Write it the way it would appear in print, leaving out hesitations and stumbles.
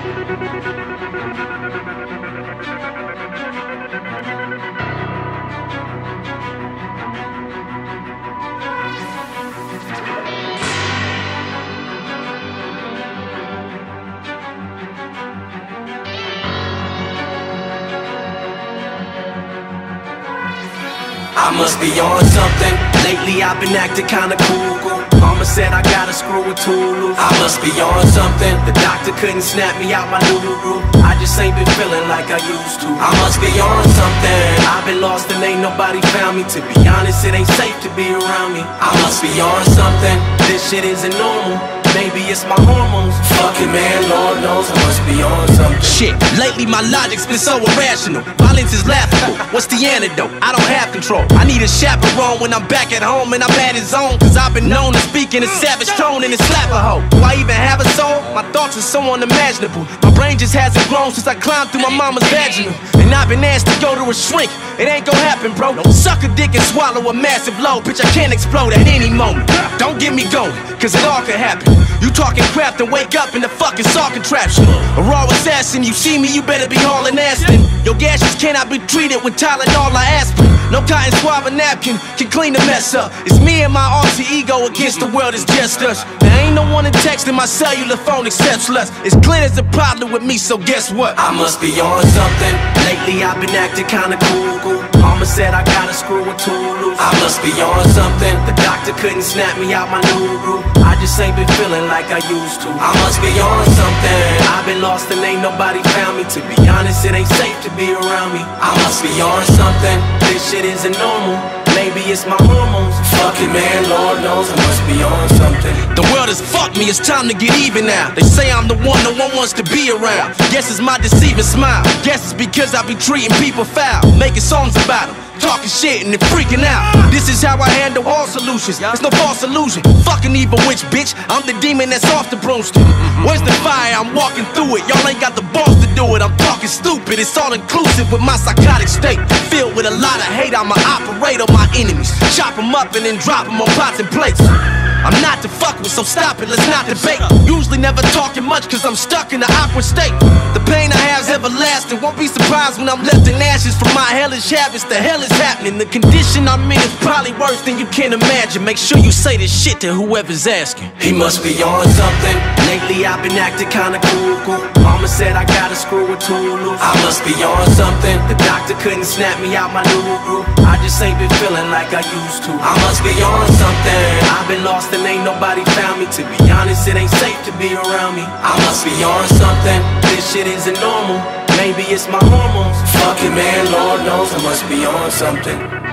I must be on something. Lately I've been acting kinda cool. Mama said I gotta screw with Tulu. I must be on something. The doctor couldn't snap me out my new groove. I just ain't been feeling like I used to. I must be on something. I've been lost and ain't nobody found me. To be honest, it ain't safe to be around me. I must be on something. This shit isn't normal. Maybe it's my hormones. Fucking man, Lord knows I must be on something. Shit, lately my logic's been so irrational. Violence is laughable. What's the antidote? I don't have control. I need a chaperone when I'm back at home and I'm at his own. Cause I've been known to speak in a savage tone and to slap a hoe. Do I even have a soul? My thoughts are so unimaginable. My brain just hasn't grown since I climbed through my mama's vaginal. And I've been asked to go to a shrink. It ain't gon' happen, bro. Suck a dick and swallow a massive load. Bitch, I can't explode at any moment. Don't get me going, cause it all could happen. You talking crap, then wake up in the fucking saw contraption. A raw assassin, you see me, you better be hauling Aston. Your gashes cannot be treated with Tylenol or aspirin. No cotton swab or napkin can clean the mess up. It's me and my alter ego against the world, it's just us. There ain't no one in texting my cellular phone except us. It's clear there's a problem with me, so guess what? I must be on something. Lately I've been acting kinda cool. Mama said I gotta screw with Tulu. I must be on something. The doctor couldn't snap me out my new groove. I just ain't been feeling like I used to. I must be on something. I've been lost and ain't nobody found me. To be honest, it ain't safe to be around me. I must be on something. This shit isn't normal. Maybe it's my hormones. Fucking man, Lord knows I must be on something. The world has fucked me, it's time to get even now. They say I'm the one no one wants to be around. Guess it's my deceiving smile. Guess it's because I be treating people foul, making songs about them, talking shit and then freaking out. This is how I handle all solutions. It's no false illusion. Fucking evil witch, bitch. I'm the demon that's off the broomstick. Where's the fire? I'm walking through it. Y'all ain't got the balls to do it. I'm talking stupid. It's all inclusive with my psychotic state. Filled with a lot of hate. I'ma operate on my enemies. Chop them up and then drop them on pots and plates. I'm not to fuck with, so stop it, let's not debate. Usually never talking much cause I'm stuck in an awkward state. The pain I have's everlasting. Won't be surprised when I'm left in ashes from my hellish habits. The hell is happening? The condition I'm in is probably worse than you can imagine. Make sure you say this shit to whoever's asking. He must be on something. Lately I've been acting kinda cool. Mama said I gotta screw with Tulu. I must be on something. The doctor couldn't snap me out my new groove. I just ain't been feeling like I used to. I must be on something. I've been lost and ain't nobody found me. To be honest, it ain't safe to be around me. I must be on something. This shit isn't normal. Maybe it's my hormones. Fucking man, Lord knows I must be on something.